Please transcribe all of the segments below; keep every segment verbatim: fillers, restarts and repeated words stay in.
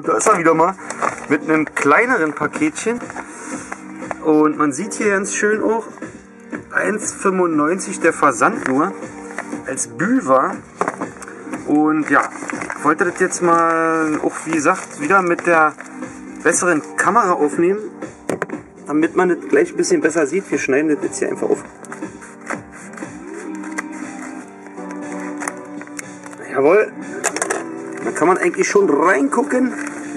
da ist er wieder mal mit einem kleineren Paketchen. Und man sieht hier ganz schön auch eins fünfundneunzig der Versand nur als Büwa. Und ja, ich wollte das jetzt mal auch, wie gesagt, wieder mit der besseren Kamera aufnehmen, damit man das gleich ein bisschen besser sieht. Wir schneiden das jetzt hier einfach auf. Jawohl, da kann man eigentlich schon reingucken.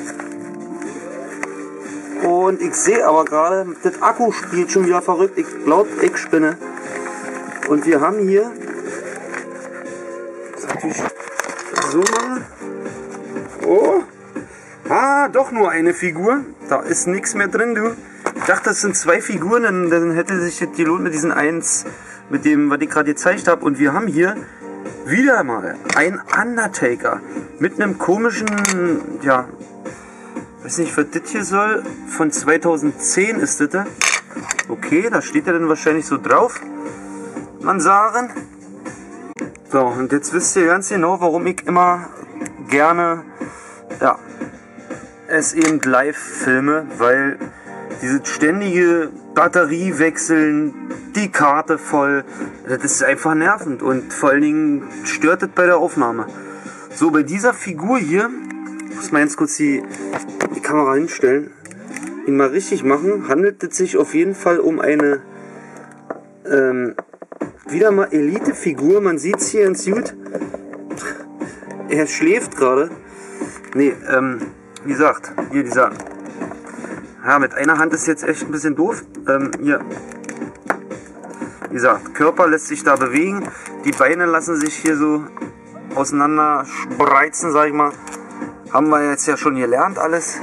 Und ich sehe aber gerade, das Akku spielt schon wieder verrückt. Ich glaube, ich spinne. Und wir haben hier, das ist natürlich so mal, oh, ah, doch nur eine Figur. Da ist nichts mehr drin, du. Ich dachte, das sind zwei Figuren, dann, dann hätte sich das gelohnt mit diesen eins, mit dem, was ich gerade gezeigt habe. Und wir haben hier wieder mal ein Undertaker mit einem komischen, ja, weiß nicht, was das hier soll. Von zweitausendzehn ist das. Okay, da steht er dann wahrscheinlich so drauf. Man sagen. So, und jetzt wisst ihr ganz genau, warum ich immer gerne, ja, es eben live filme, weil dieses ständige Batteriewechseln, die Karte voll, das ist einfach nervend und vor allen Dingen stört das bei der Aufnahme. So, bei dieser Figur hier, ich muss mal ganz kurz die, die Kamera hinstellen, ihn mal richtig machen, handelt es sich auf jeden Fall um eine ähm, wieder mal Elite-Figur. Man sieht es hier ins Suit. Er schläft gerade. Nee, ähm, wie gesagt, hier dieser. Ja, mit einer Hand ist jetzt echt ein bisschen doof. Ähm, hier. Wie gesagt, Körper lässt sich da bewegen. Die Beine lassen sich hier so auseinander spreizen, sag ich mal. Haben wir jetzt ja schon gelernt alles.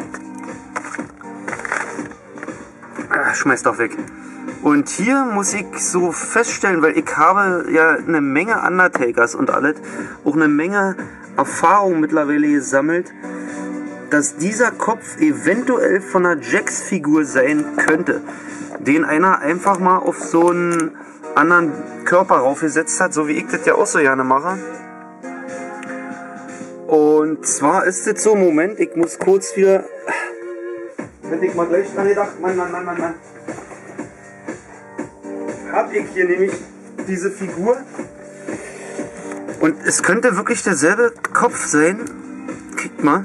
Ah, schmeiß doch weg. Und hier muss ich so feststellen, weil ich habe ja eine Menge Undertakers und alles, auch eine Menge Erfahrung mittlerweile gesammelt, dass dieser Kopf eventuell von einer Jax-Figur sein könnte, den einer einfach mal auf so einen anderen Körper raufgesetzt hat, so wie ich das ja auch so gerne mache. Und zwar ist es so, Moment, ich muss kurz wieder, hätte ich mal gleich dran gedacht, Mann, Mann, Mann, Mann, Mann. Habe ich hier nämlich diese Figur und es könnte wirklich derselbe Kopf sein. Guckt mal,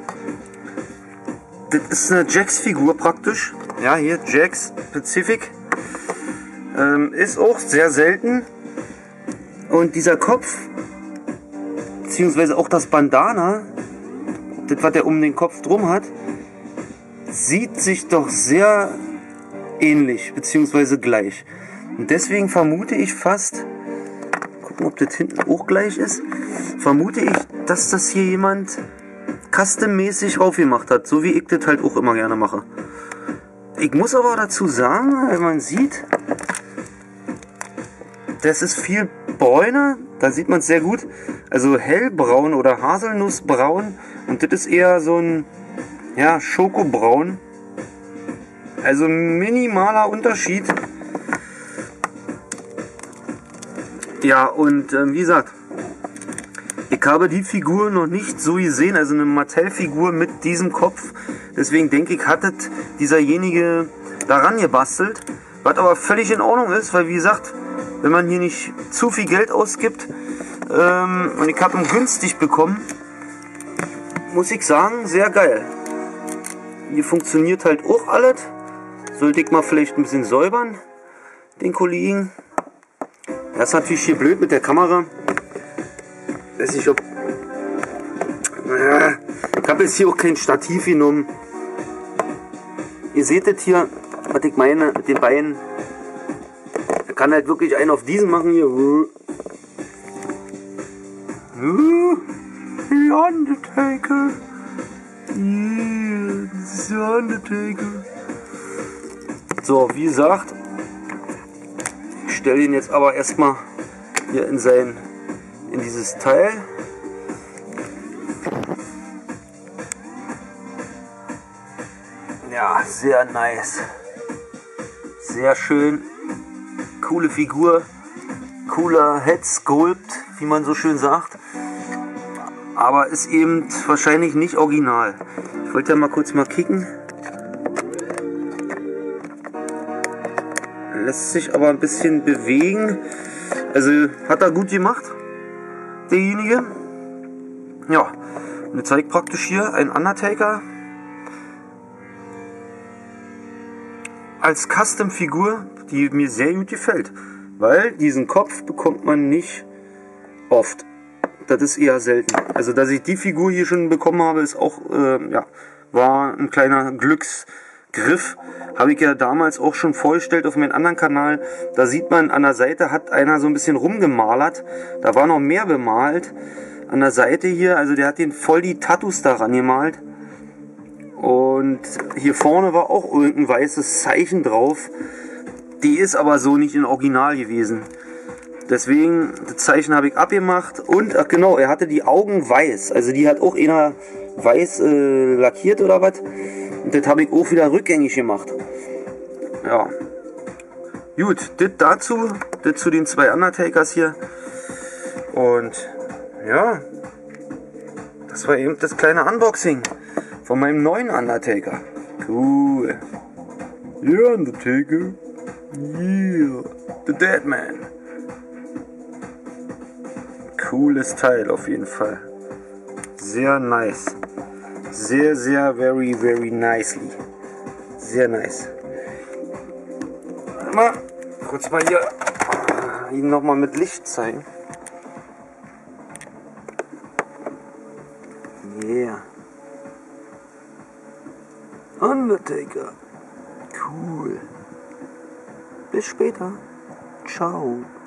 das ist eine Jax-Figur praktisch. Ja, hier Jax Pacific, ähm, ist auch sehr selten. Und dieser Kopf beziehungsweise auch das Bandana, das was er um den Kopf drum hat, sieht sich doch sehr ähnlich beziehungsweise gleich. Und deswegen vermute ich fast, gucken, ob das hinten auch gleich ist, vermute ich, dass das hier jemand custom-mäßig aufgemacht hat, so wie ich das halt auch immer gerne mache. Ich muss aber dazu sagen, wenn man sieht, das ist viel bräuner, da sieht man es sehr gut, also hellbraun oder haselnussbraun und das ist eher so ein, ja, Schokobraun, also minimaler Unterschied. Ja, und äh, wie gesagt, ich habe die Figur noch nicht so gesehen, also eine Mattel-Figur mit diesem Kopf. Deswegen denke ich, hat es dieserjenige daran gebastelt, was aber völlig in Ordnung ist, weil wie gesagt, wenn man hier nicht zu viel Geld ausgibt, ähm, und ich habe ihn günstig bekommen, muss ich sagen, sehr geil. Hier funktioniert halt auch alles. Sollte ich mal vielleicht ein bisschen säubern, den Kollegen. Das ist natürlich hier blöd mit der Kamera. Weiß nicht, ob. Ich habe jetzt hier auch kein Stativ genommen. Ihr seht das hier, was ich meine mit den Beinen. Er kann halt wirklich einen auf diesen machen hier. The Undertaker. Yeah, the Undertaker. So, wie gesagt, ich stelle ihn jetzt aber erstmal hier in sein, in dieses Teil. Ja, sehr nice. Sehr schön. Coole Figur. Cooler Head Sculpt, wie man so schön sagt. aber ist eben wahrscheinlich nicht original. Ich wollte ja mal kurz mal kicken. Lässt sich aber ein bisschen bewegen. Also hat er gut gemacht, derjenige. Ja, und jetzt zeige ich praktisch hier einen Undertaker als Custom-Figur, die mir sehr gut gefällt. Weil diesen Kopf bekommt man nicht oft. Das ist eher selten. Also dass ich die Figur hier schon bekommen habe, ist auch, äh, ja, war ein kleiner Glücksgriff. Habe ich ja damals auch schon vorgestellt auf meinem anderen Kanal. Da sieht man, an der Seite hat einer so ein bisschen rumgemalert. Da war noch mehr bemalt. An der Seite hier, also der hat den voll die Tattoos daran gemalt. Und hier vorne war auch irgendein weißes Zeichen drauf. Die ist aber so nicht in Original gewesen. Deswegen, das Zeichen habe ich abgemacht. Und, ach genau, er hatte die Augen weiß. Also die hat auch einer weiß äh, lackiert oder was. Und das habe ich auch wieder rückgängig gemacht. Ja. Gut, das dazu. Das zu den zwei Undertakers hier. Und ja, das war eben das kleine Unboxing von meinem neuen Undertaker. Cool. Yeah, Undertaker. Yeah, the Dead Man. Cooles Teil auf jeden Fall. Sehr nice. Sehr, sehr, very, very nicely. Sehr nice. Warte mal, kurz mal hier ihn nochmal mit Licht zeigen. Yeah. Undertaker. Cool. Bis später. Ciao.